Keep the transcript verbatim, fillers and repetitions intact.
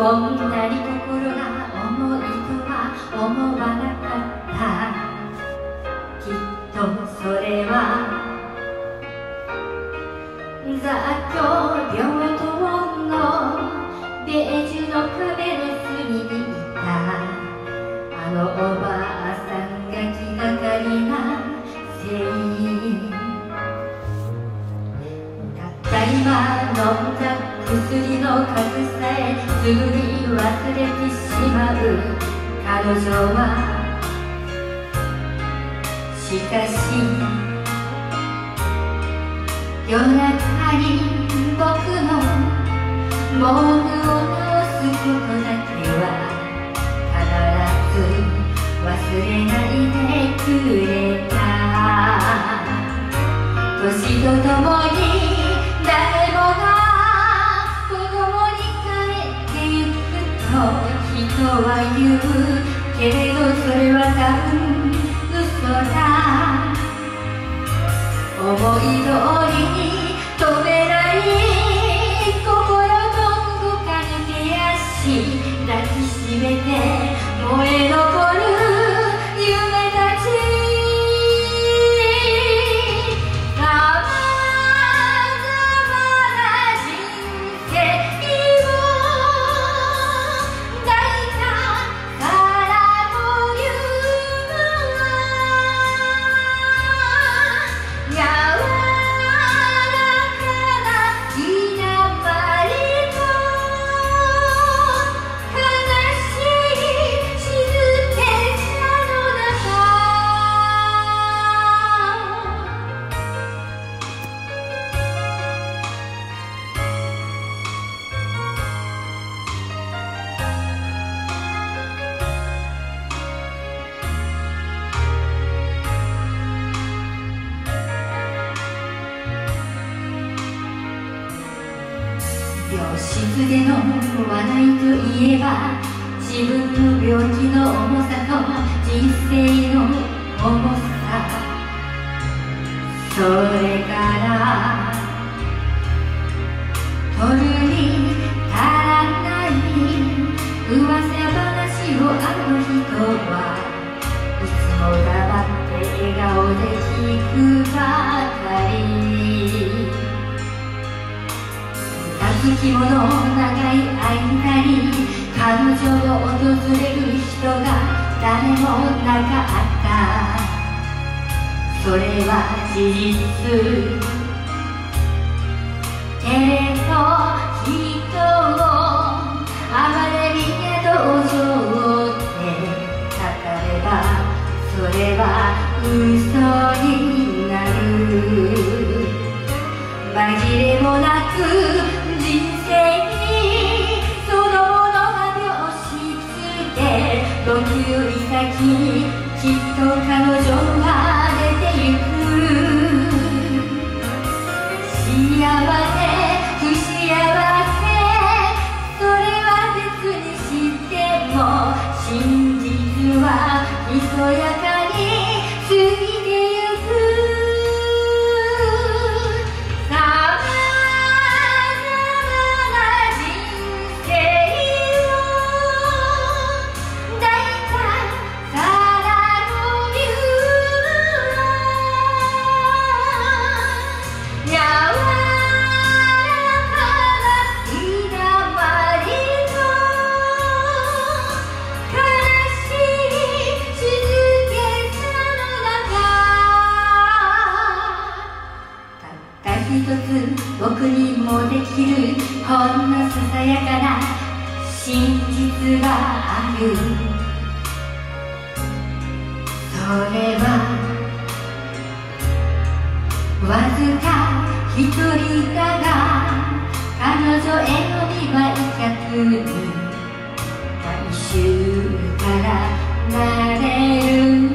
こんなに心が重いとは思わなかった。きっとそれは雑居病棟のベージュの壁の隅にいたあのおばあさんが気がかりなせい。たった今飲んだ薬の数さえすぐに忘れてしまう彼女は、しかし夜中に僕の毛布を直すことだけは必ず忘れないでくれた。年とともに誰もが子供に帰ってゆくと人は言うけれど、それは多分嘘だ。思い通りに飛べない心どこか抜け足抱きしめて燃え残る夢たち。病室での笑いといえば、自分の病気の重さと人生の重さ。それから取るに足らない噂話をあの人はいつも黙って笑顔で聞くばかり。月もの長い間に彼女を訪れる人が誰もなかった。それは事実。けれど人を哀れみや同情って語れば、それは嘘になる。紛れもなく人生にそのものが病室で呼吸先にきっと彼女は出てゆく。幸せ不幸せそれは別にしても、真実はひそやかに過ぎてゆく。一つ僕にもできるほんのささやかな真実がある。それはわずか一人だが、彼女への見は威嚇に大衆からなれる。